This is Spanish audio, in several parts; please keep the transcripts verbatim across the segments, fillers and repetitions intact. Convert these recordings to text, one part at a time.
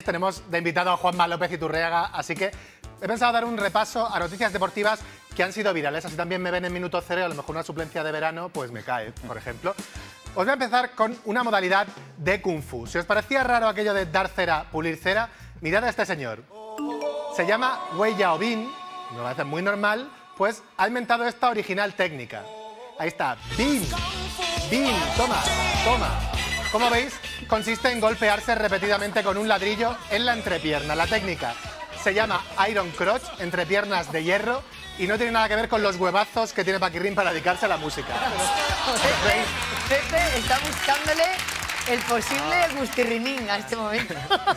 Tenemos de invitado a Juanma López Iturriaga, así que he pensado dar un repaso a noticias deportivas que han sido virales. Así también me ven en minuto cero, a lo mejor una suplencia de verano pues me cae, por ejemplo. Os voy a empezar con una modalidad de Kung Fu. Si os parecía raro aquello de dar cera, pulir cera, mirad a este señor. Se llama Wei Yaobin, me parece muy normal, pues ha inventado esta original técnica. Ahí está, Bin, Bin, toma, toma. Como veis, consiste en golpearse repetidamente con un ladrillo en la entrepierna. La técnica se llama Iron Crotch, entrepiernas de hierro, y no tiene nada que ver con los huevazos que tiene Paquirrín para dedicarse a la música. Pepe, Pepe está buscándole el posible gustirrinín a este momento.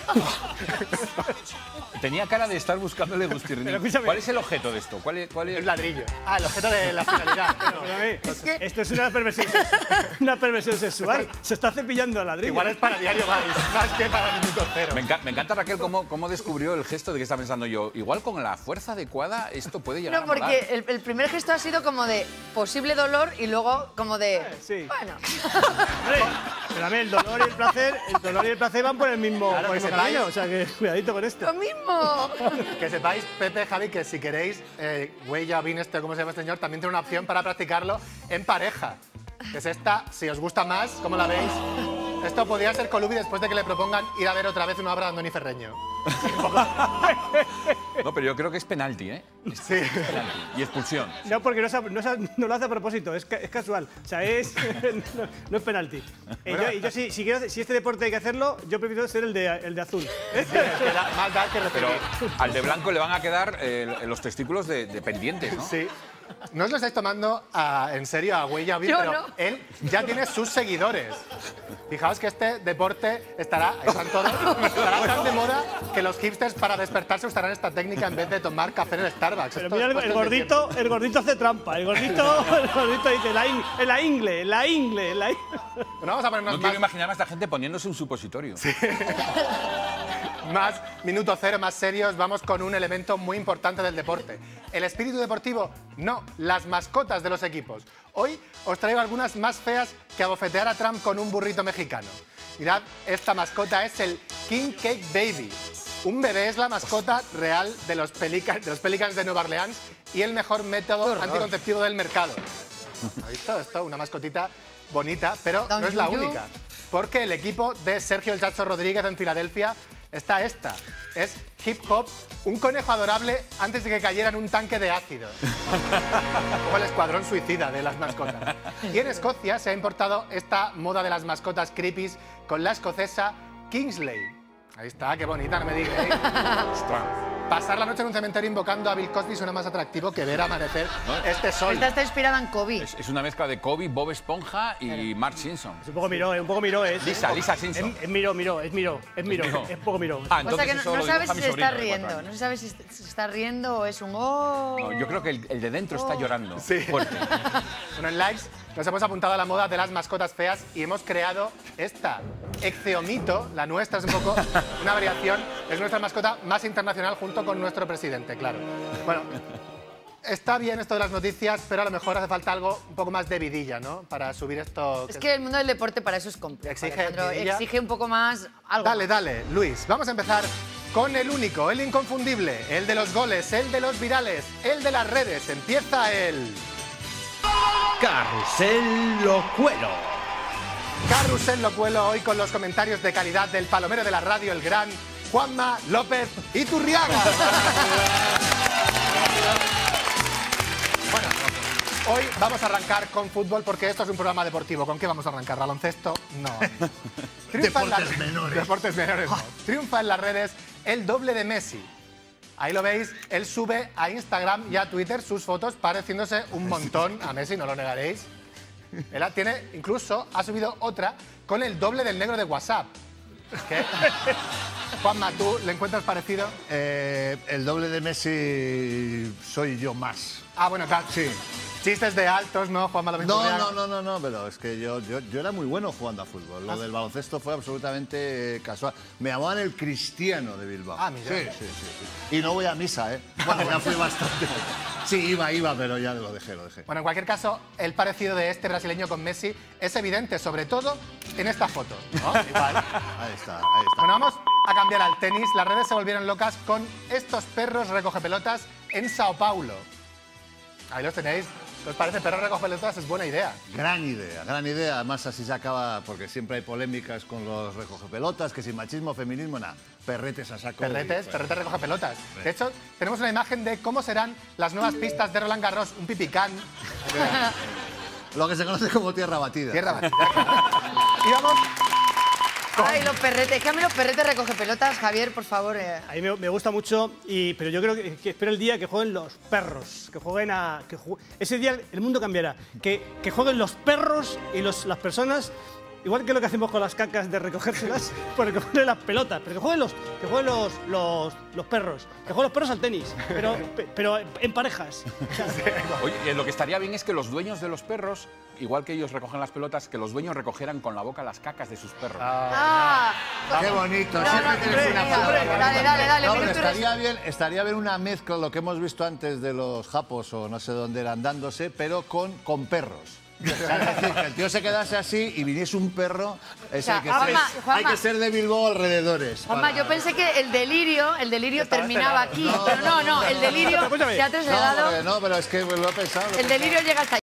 Tenía cara de estar buscándole gustirrinín. ¿Cuál es el objeto de esto? ¿Cuál es, cuál es? El ladrillo. Ah, el objeto de la finalidad. Es que... Esto es una perversión, una perversión sexual. Se está cepillando el ladrillo. Igual es para Diario Vice, más que para Minuto Cero. Me, enca me encanta, Raquel, cómo, cómo descubrió el gesto de que está pensando yo. Igual con la fuerza adecuada esto puede llegar no, a molar. No, porque el, el primer gesto ha sido como de posible dolor y luego como de... Eh, sí. Bueno. Vale, pero a ver, el dolor y el placer, el dolor y el placer van por el mismo, Claro, por el que mismo sepáis. camino. O sea, que cuidadito con esto. Lo mismo. Que sepáis, Pepe, Javi, que si queréis, eh, Wei Yaobin, este, ¿cómo se llama este señor? También tiene una opción para practicarlo en pareja. Que es esta, si os gusta más, ¿cómo la veis? Esto podría ser Colubi después de que le propongan ir a ver otra vez una obra de Andoni Ferreño. No, pero yo creo que es penalti, ¿eh? Es Sí. penalti. Y expulsión. No, porque no, no, no lo hace a propósito, es, es casual. O sea, es, no, no es penalti. Y yo, y yo si, si, quiero, si este deporte hay que hacerlo, yo prefiero ser el de, el de azul. Sí, queda más dar que Pero repetir. al de blanco le van a quedar eh, los testículos de, de pendientes, ¿no? Sí. No os lo estáis tomando a, en serio a Wei Yaobin, Yo pero no. él ya tiene sus seguidores. Fijaos que este deporte estará, ahí están todos, estará tan de moda que los hipsters para despertarse usarán esta técnica en vez de tomar café en el Starbucks. Pero Esto mira, es el, el cuestión de gordito, el gordito hace trampa. El gordito, el gordito dice, la, in, la ingle, la ingle, la ingle. tiempo. Bueno, vamos a ponernos No más, quiero imaginarme a esta gente poniéndose un supositorio. más minuto cero, más serios. Vamos con un elemento muy importante del deporte. El espíritu deportivo, no, las mascotas de los equipos. Hoy os traigo algunas más feas que abofetear a Trump con un burrito mexicano. Mirad, esta mascota es el King Cake Baby. Un bebé es la mascota real de los, Pelicans, de los Pelicans de Nueva Orleans y el mejor método anticonceptivo del mercado. ¿Has visto esto? Una mascotita bonita, pero Don no es la Yuyu. única. Porque el equipo de Sergio el Chacho Rodríguez en Filadelfia está esta. Es Hip Hop, un conejo adorable antes de que cayera en un tanque de ácido. Como el escuadrón suicida de las mascotas. Y en Escocia se ha importado esta moda de las mascotas creepies con la escocesa Kingsley. Ahí está, qué bonita, no me digáis. Pasar la noche en un cementerio invocando a Bill Cosby suena más atractivo que ver amanecer este sol. Esta está inspirada en Kobe. Es, es una mezcla de Kobe, Bob Esponja y Mark Simpson. Es un poco miró, es un poco miró. Es, Lisa, Lisa Simpson. Es, es miró, miró, es miró, es miró, miró. es poco miró. Ah, O sea que no, eso no lo sabes dibuja si mi se sobrino está de cuatro riendo. años. No sabes si se está riendo o es un oh. No, yo creo que el, el de dentro está llorando. Sí. Fuerte. Bueno, en Likes nos hemos apuntado a la moda de las mascotas feas y hemos creado esta, Ecceomito, la nuestra es un poco una variación, es nuestra mascota más internacional junto con nuestro presidente, claro. Bueno, está bien esto de las noticias, pero a lo mejor hace falta algo un poco más de vidilla, ¿no? Para subir esto... Es que el mundo del deporte para eso es complejo. Exige Alejandro. vidilla. Exige un poco más algo. Dale, más. dale, Luis. Vamos a empezar con el único, el inconfundible, el de los goles, el de los virales, el de las redes. Empieza el... Carrusel Locuelo. Carrusel Locuelo, hoy con los comentarios de calidad del palomero de la radio, el gran Juanma López Iturriaga. Bueno, hoy vamos a arrancar con fútbol porque esto es un programa deportivo. ¿Con qué vamos a arrancar? ¿Baloncesto? No. Triunfa en Deportes la- menores. Deportes menores, no. Triunfa en las redes el doble de Messi. Ahí lo veis, él sube a Instagram y a Twitter sus fotos pareciéndose un montón a Messi, no lo negaréis. Él tiene, incluso ha subido otra con el doble del negro de WhatsApp. ¿Qué? Juanma, ¿tú le encuentras parecido? Eh, el doble de Messi soy yo más. Ah, bueno, claro. Sí. Chistes de altos, ¿no, Juanma López No, Iturriaga? no, no, no, no, pero es que yo, yo, yo era muy bueno jugando a fútbol. Lo ¿Ah, del sí? baloncesto fue absolutamente casual. Me llamaban el Cristiano de Bilbao. Ah, mira. Sí, sí, sí, sí. Y no voy a misa, ¿eh? Bueno, ya fui bastante. Sí, iba, iba, pero ya lo dejé, lo dejé. Bueno, en cualquier caso, el parecido de este brasileño con Messi es evidente, sobre todo en esta foto, ¿no? Igual. Ahí está, ahí está. Bueno, vamos a cambiar al tenis. Las redes se volvieron locas con estos perros recogepelotas en Sao Paulo. Ahí los tenéis. ¿Qué os parece? Perros recogepelotas es buena idea. Gran idea, gran idea. Además, así se acaba, porque siempre hay polémicas con los recogepelotas, que si machismo, feminismo, nada. Perretes a saco. Perretes, y- perretes recogepelotas. De hecho, tenemos una imagen de cómo serán las nuevas pistas de Roland Garros. Un pipicán. Lo que se conoce como tierra batida. Tierra batida. Y vamos. Ay, los perretes. Que a mí los perretes recoge pelotas, Javier, por favor. eh. A mí me, me gusta mucho, y, pero yo creo que, que espero el día que jueguen los perros, que jueguen a... Que ju- ese día el mundo cambiará, que, que jueguen los perros y los, las personas, igual que lo que hacemos con las cacas de recogérselas, por recoger las pelotas, pero que jueguen los, que jueguen los, los, los perros, que jueguen los perros al tenis, pero, pe- pero en parejas. Oye, eh, lo que estaría bien es que los dueños de los perros, igual que ellos recogen las pelotas, que los dueños recogieran con la boca las cacas de sus perros. Ah, Qué bonito, No, siempre no, tienes una venga, palabra. hombre, dale, dale, dale, No, pero pero tú eres- estaría bien, estaría bien una mezcla, lo que hemos visto antes de los japos o no sé dónde eran dándose, pero con, con perros. O sea, es decir, que el tío se quedase así y viniese un perro, es O sea, el que Juanma, ser- Juanma. hay que ser de Bilbao alrededores. Juanma, para- yo pensé que el delirio, el delirio Estaba terminaba esperando. aquí, pero no, no, el delirio Escúchame. se ha No, trasladado, porque- no, pero es que lo he pensado. lo he el delirio llega hasta